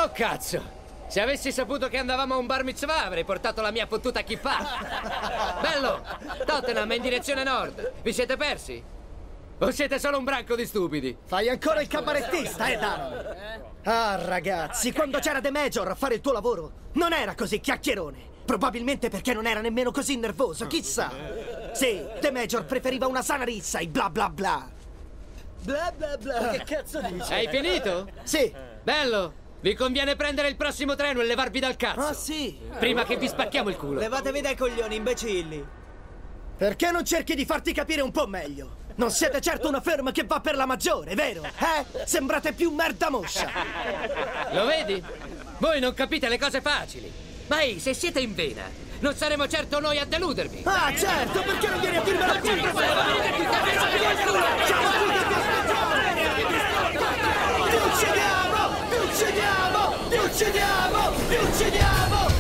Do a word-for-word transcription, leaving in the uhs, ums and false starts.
Oh, cazzo! Se avessi saputo che andavamo a un bar mitzvah avrei portato la mia fottuta kippa. Bello! Tottenham è in direzione nord. Vi siete persi? O siete solo un branco di stupidi? Fai ancora il cabarettista, eh, Daron? Ah, ragazzi, quando c'era The Major a fare il tuo lavoro, non era così chiacchierone. Probabilmente perché non era nemmeno così nervoso, chissà. Sì, The Major preferiva una sana rissa e bla bla bla. Bla bla bla, che cazzo dici? Hai finito? Sì. Bello! Vi conviene prendere il prossimo treno e levarvi dal cazzo. Ah, sì? Prima che vi spacchiamo il culo. Levatevi dai coglioni, imbecilli. Perché non cerchi di farti capire un po' meglio? Non siete certo una firma che va per la maggiore, vero? Eh? Sembrate più merda moscia. Lo vedi? Voi non capite le cose facili. Ma ehi, se siete in vena, non saremo certo noi a deludervi. Ah, certo, perché non vieni a dirmelo qui? Ti uccidiamo! Ti uccidiamo! Ti uccidiamo! Ti uccidiamo!